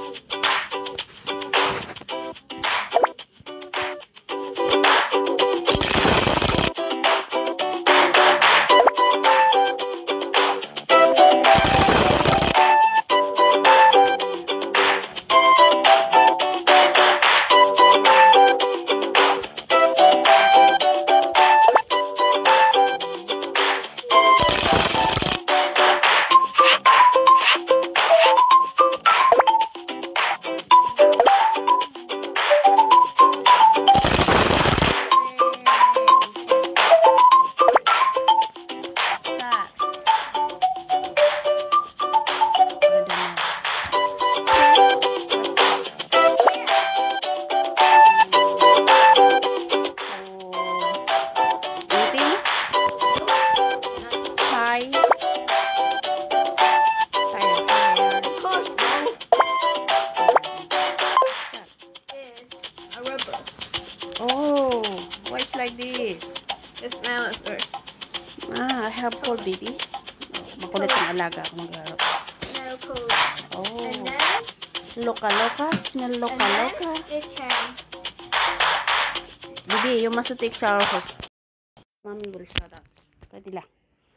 Oh, why is like this? Just smell it first. I have cold, baby. Makulit ang alaga ako maglaro. Smell cold. Oh, And then, loka-loka. Smell loka-loka. it can. Baby, you must take shower first. Mommy will shout out. Pwede lang.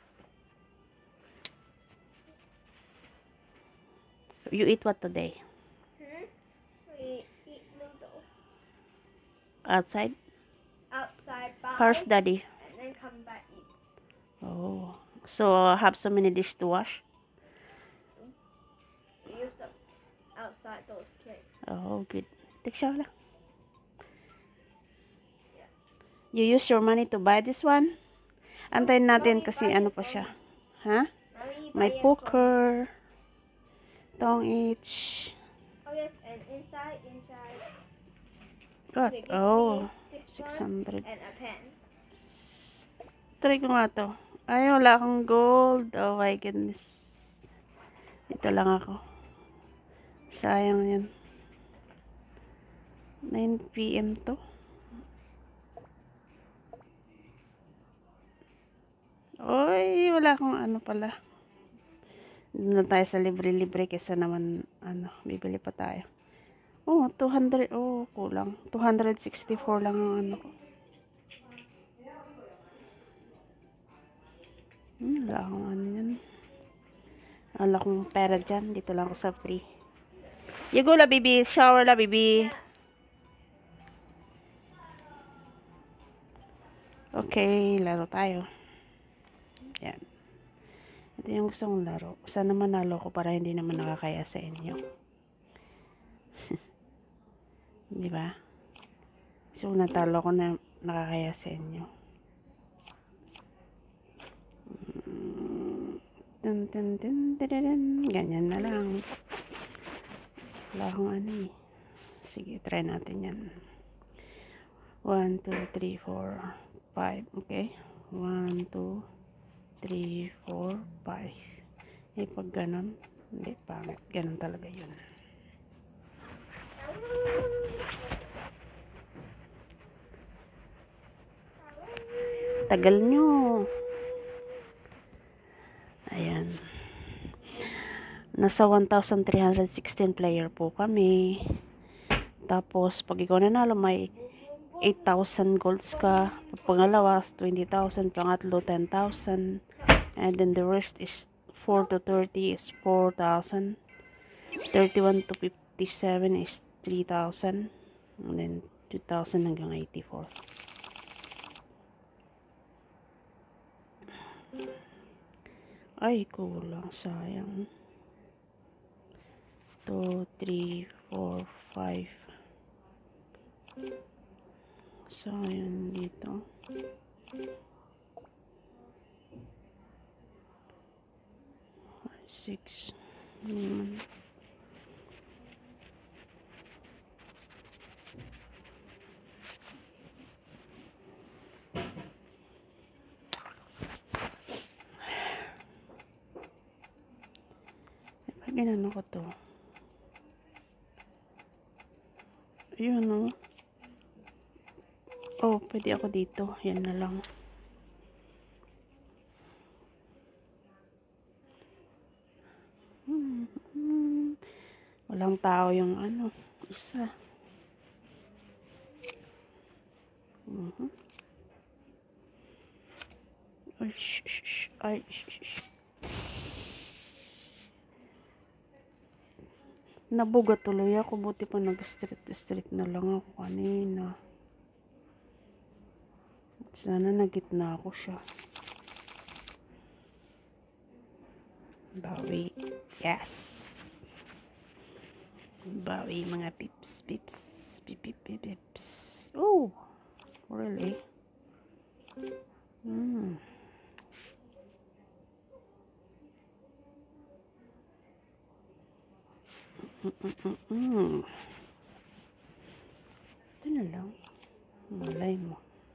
You eat what today? We eat noodles Outside? outside, buy, How's daddy? and then come back eat. Oh, so have so many dishes to wash? We use them outside those plates. Oh, good. Take shower lang. You use your money to buy this one? Antayin natin kasi ano pa siya. Ha? May poker. Tong each. Oh yes, and inside. Got, they give oh, me this one 600. and a pen. Try ko nga to. Ay, wala akong gold. Oh my goodness. Dito lang ako. Sayang yan. 9 PM to. Oy, wala akong ano pala. Doon na tayo sa libre-libre kesa naman, ano, bibili pa tayo. Oh, 200. Oh, kulang. 264 lang ang ano ko. Wala akong ano yan. Wala akong pera dyan. Dito lang ako sa free. You go la, baby. Shower la, baby. Okay, laro tayo. Yan. Ito yung gusto kong laro. Sana manalo ko para hindi naman nakakaya sa inyo. Di ba? So, natalo ko na nakakaya sa inyo. Dun, dun, dun, dun, dun. Ganyan na lang. Wala akong ano eh. Sige, try natin yan. 1, 2, 3, 4, 5. Okay? 1, 2, 3, 4, 5. Eh, pag ganon, hindi, pangit. Ganon talaga yun. Tagal nyo. Ayan. Nasa 1,316 player po kami. Tapos, pag ikaw nanalo, may 8,000 golds ka. Pangalawa, 20,000. Pangatlo, 10,000. And then the rest is 4 to 30 is 4,000. 31 to 57 is 3,000. And then 2,000 hanggang 84. Ay, kulang. Sayang. 2, 3, 4, 5. Sayang dito. 6. Pag inano ko to. Ayun, no? Oh, pwede ako dito. Yan na lang. Wala Walang tao yung isa. Ay, shh. Ay, shh. Nabuga tuloy ako. Buti pa nag-street na lang ako kanina. Sana nagitna ako siya. Bawi. Yes. Bawi mga pips. Pips. Oh, really? Ito na lang. Malay mo.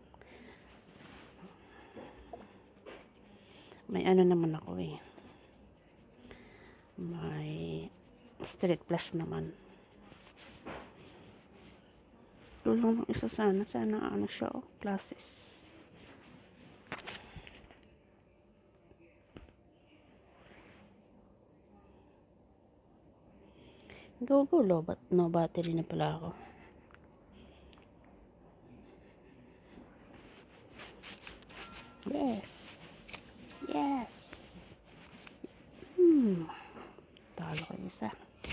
May naman ako eh. May Street Plus naman. Tulong ng isa sana. Sana siya classes. Go, but no battery na pala ako. Yes. Talo ko isa.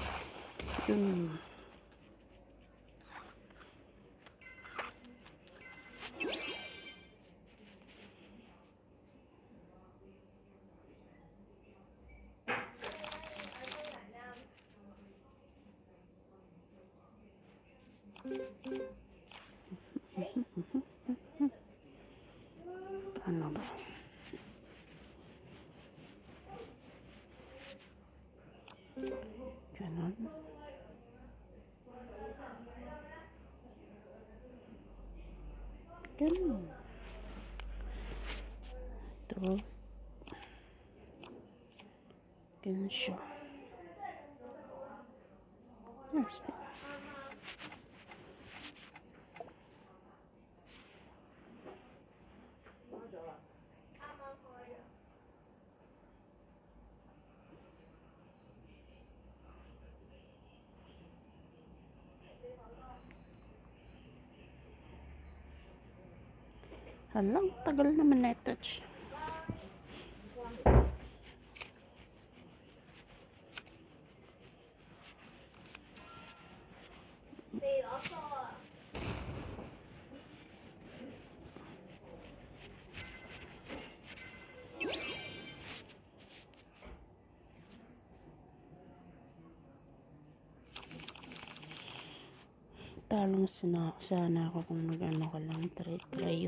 Ano ba? Ganon. Ito. Ganon siya. Next. Halang tagal naman na touch. Talong sana ako kung nag-ano ka lang try.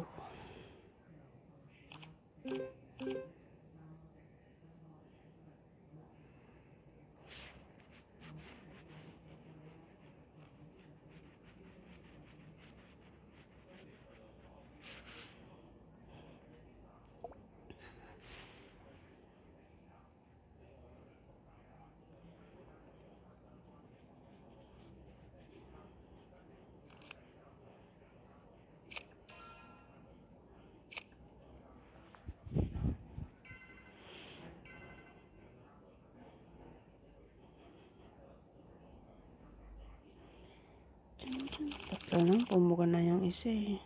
Tatlo lang, pumuga na yung isa eh.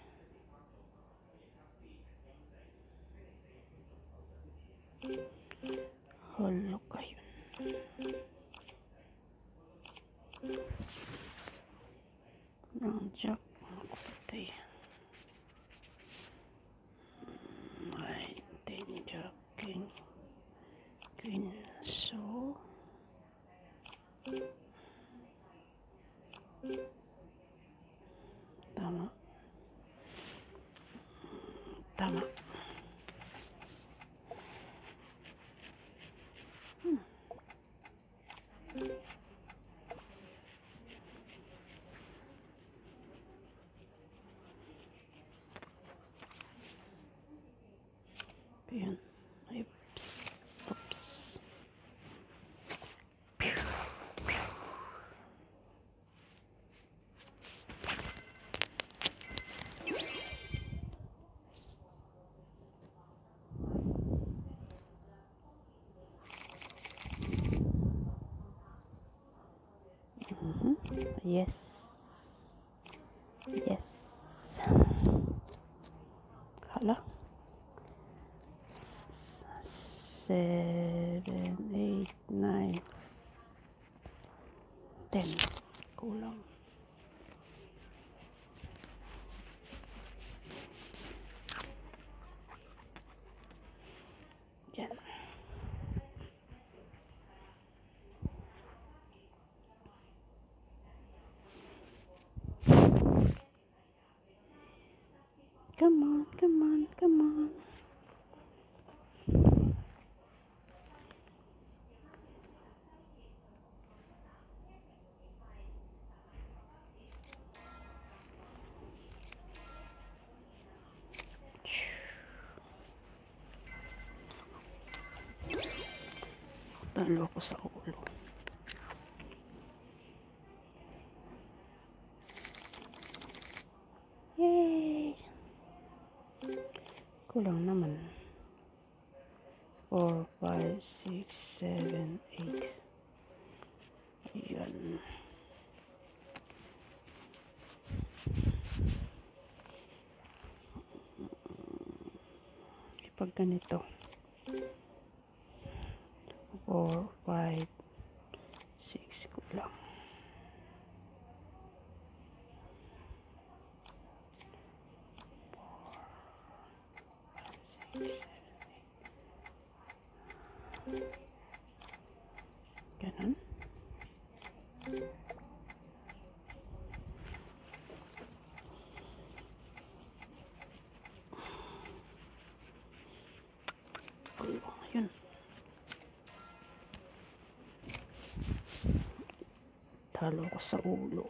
Hala kayo. Ang jack. Ako patay. Ay, 10 jack. King. Queen. So. Tama. Yes. Yes. Hala. 7, 8, 9, 10. Kulang. Diyan. Come on, come on, come on. Talo ako sa ulo. Yay! Kulang naman. 4, 5, 6, 7, 8. Ayan. Pag ganito. 4, 5, 6. Kulang. 6, 7, 8. Ganon. Ayun. Talo ko sa ulo.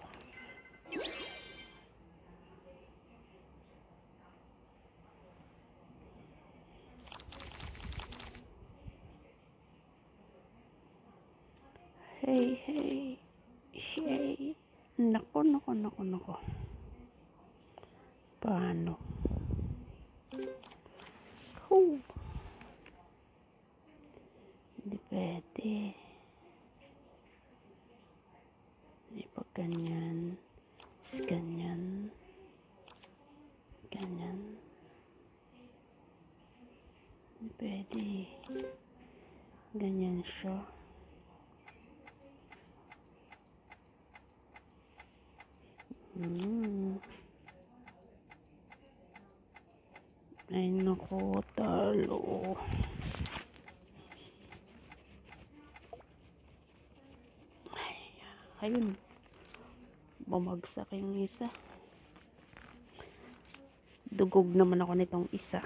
Hey, hey, hey. Nako, nako, nako, nako. Paano? Hindi pwede. Hindi pag ganyan. Ganyan. Ganyan. Hindi pwede. Ganyan siya. Ay, naku, talo. Ayun. Bumagsak yung isa. Dugog naman ako nitong isa.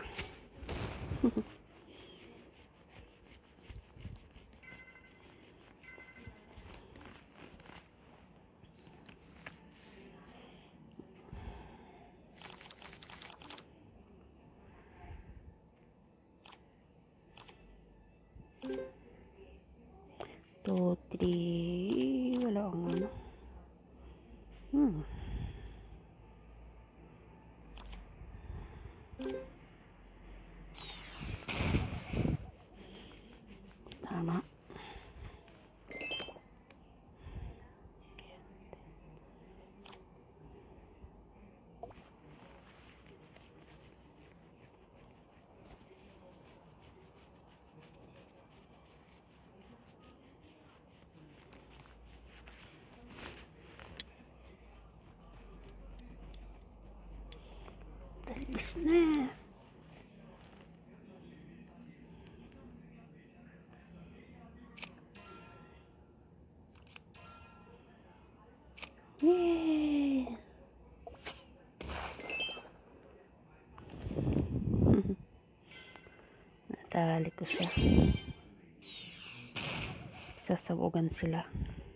Two, three. Wala akong ano. Tama. Dalis na. Yay! Natali ko siya. Sasabugan sila.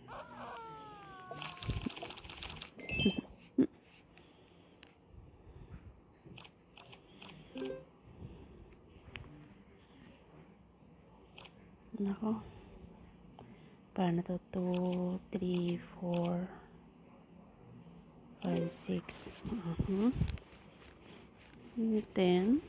Nako. Paano to? 2, 3, 4, 5, 6. And then,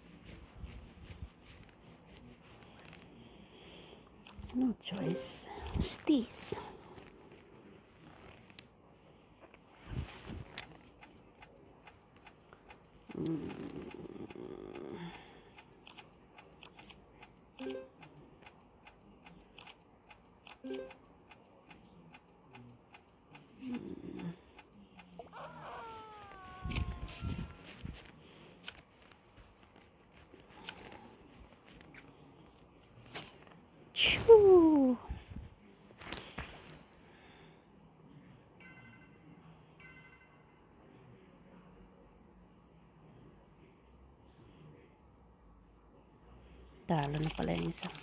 no choice. Stis. Choo. Talo na pala yung isa.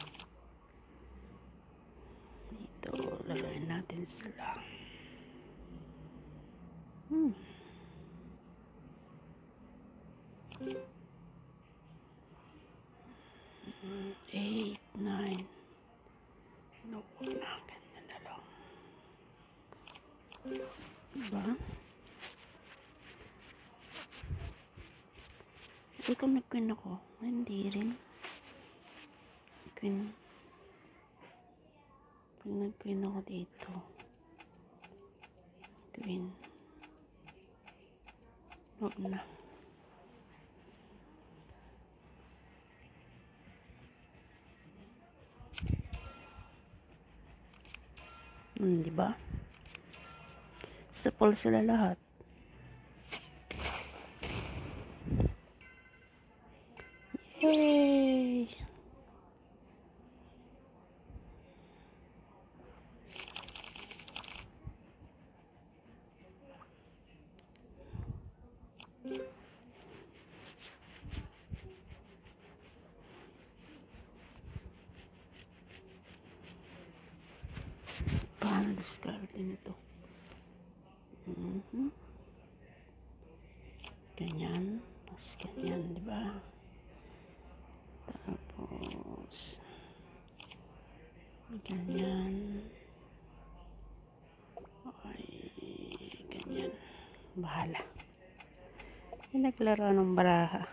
Dito, lagay natin sila. 8, 9. Naku na, ganyan na lang. Diba? Hindi ko nag-queen ako. Hindi rin. Queen. Pag nag-queen ako dito. Queen. Huwag na. Diba? Sa pool sila lahat. Yay! Paano discard nito? Ganyan. Tapos ganyan, diba? Tapos ganyan. Ay, ganyan. Bahala. Yung naglaro ng baraha.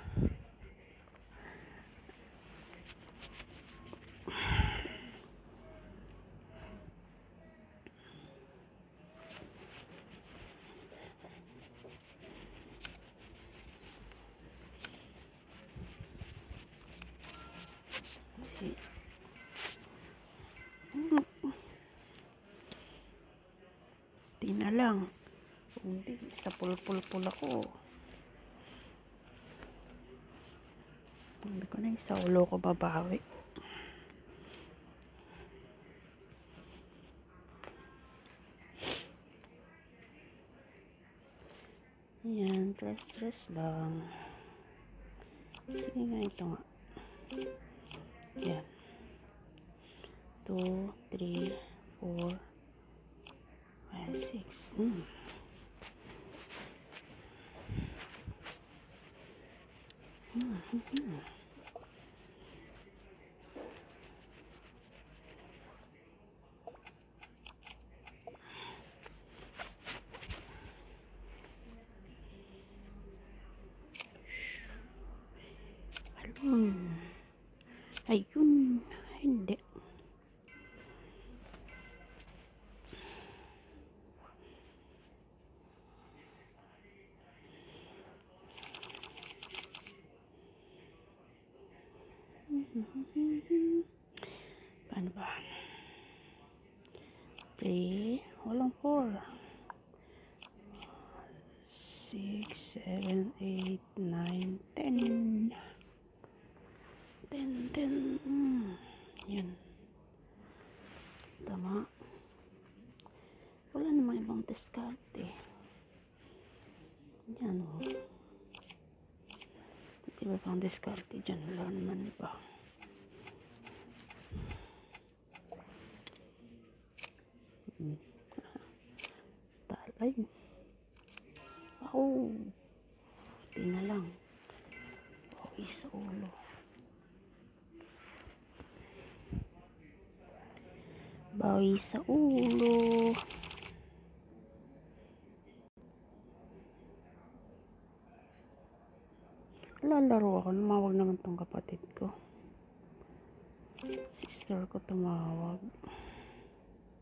Di na lang. Hindi, sa pul-pul-pul ako. Hindi ko na isa ulo ko babawi. Ayan, stress lang. Sige nga, ito nga. Ayan. 2, 3, 4, 5, 6. Ayun. Hindi. Paano ba? 3. Walang 4. 6, 7, 8, 9, 10. 10. Yan. Tama. Wala namang ibang diskarte. Yan o. Diba pang diskarte dyan? Wala naman iba. Talay. Ako. Di na lang. Bawi sa ulo. Bawi sa ulo. Lalaro ako. Namawag naman tong kapatid ko. Sister ko tumawag.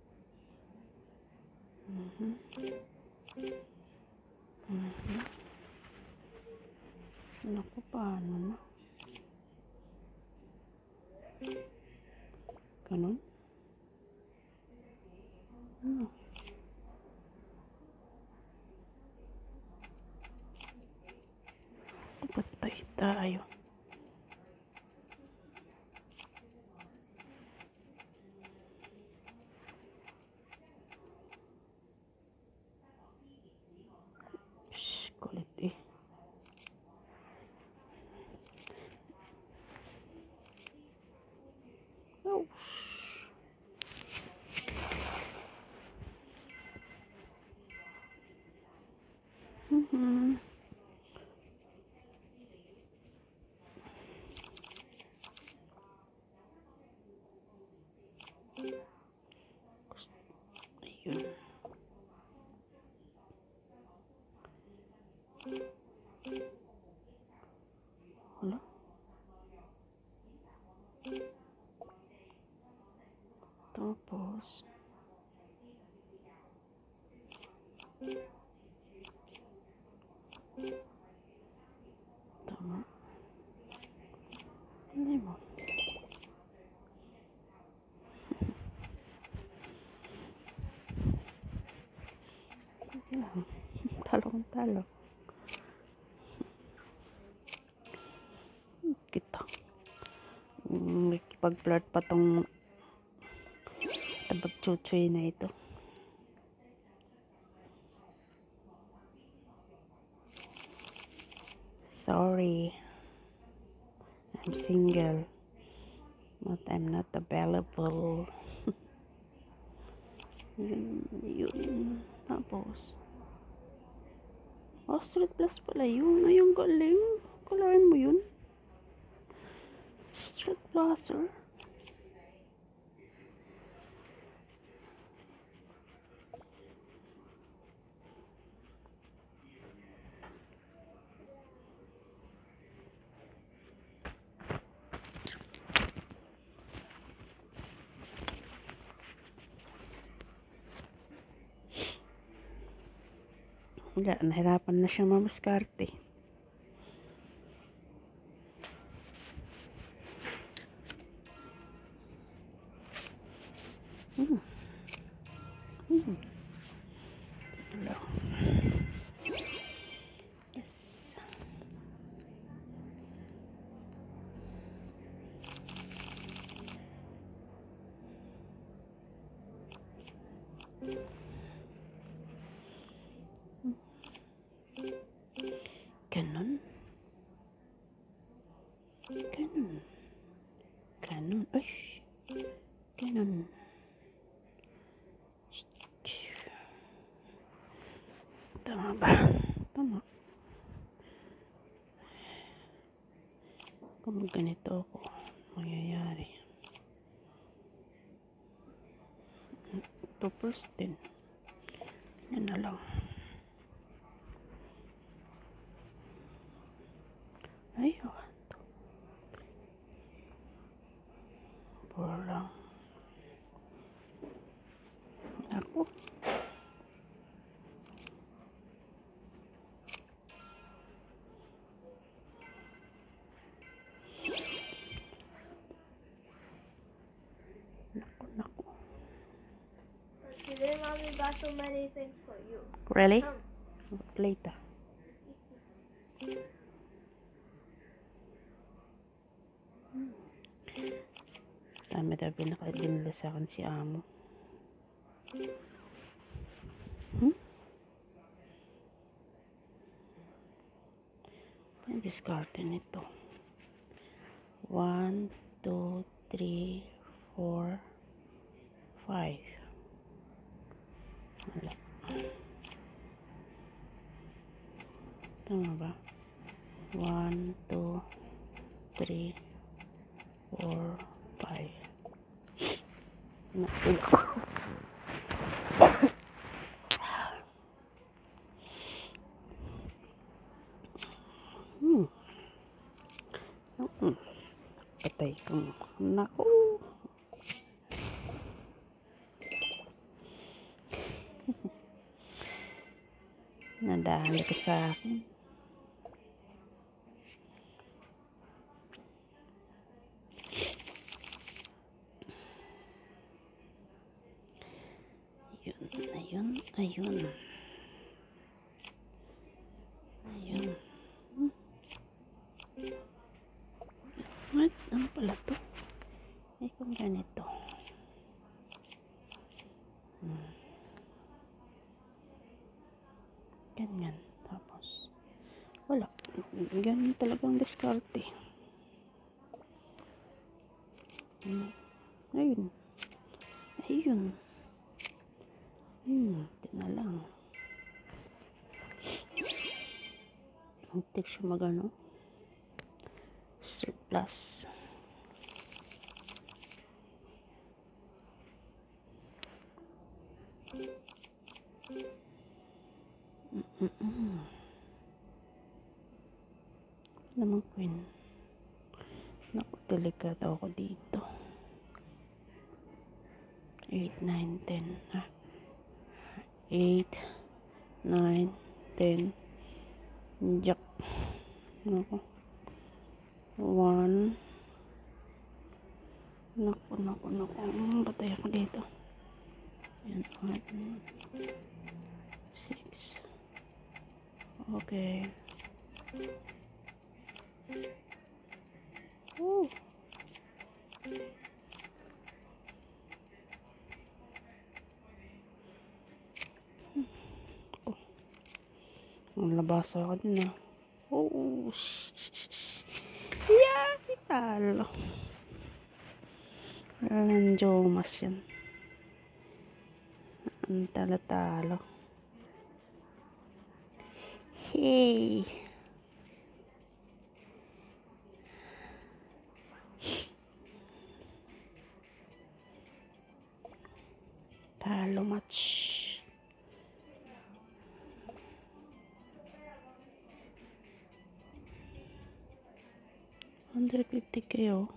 Naku, paano na? Ganun? Ano? Patay tayo. Shhh, kulit eh. Oh. Ayun. Hala. Tapos tama. Hindi mo. Sige lang. Talo. Kita. Nakikipag-flirt pa tong tabag-chuchoy na ito. Sorry. I'm single. But I'm not available. Yun. Tapos. Oh, Street Plus pala yun. Ay, ang galing. Kalahin mo yun. Street Placer. Wala, nahirapan na siya mamaskarte. Wala. Yes. Ganon. Ay. Ganon. Tama ba? Tama. Kung ganito ako, mangyayari. Ito first din. Yan na lang. Ayun. Puro lang. Ako. Naku. Today, Mommy got so many things for you. Really? Later. Dami daw pinaka-dinala sa akin si Amo. Ang diskarte nito. 1, 2, 3, 4, 5. Wala. Tama ba? 1, 2, 3, 4, 5. Naku. Patay kang naku. Nadali ka sa akin. Ayun. Ayun. What? Ano pala to? Ay, kung ganito. Ganyan. Tapos, wala. Ganyan talagang diskarte. Ayun. Ayun. Ito na lang. Muntik siya magano. Surplus. Naman queen. Naku, delikado ako dito. 8, 9, 10. 8, 9, 10. Jack. Naku. 1. Naku. Patay ako dito. Yan. 6. Okay. Woo. Ang labasa ako din ah. Oh. Yeah, talo. Ang jomas yan. Ang talo. Hey. Talo match. 150 kayo.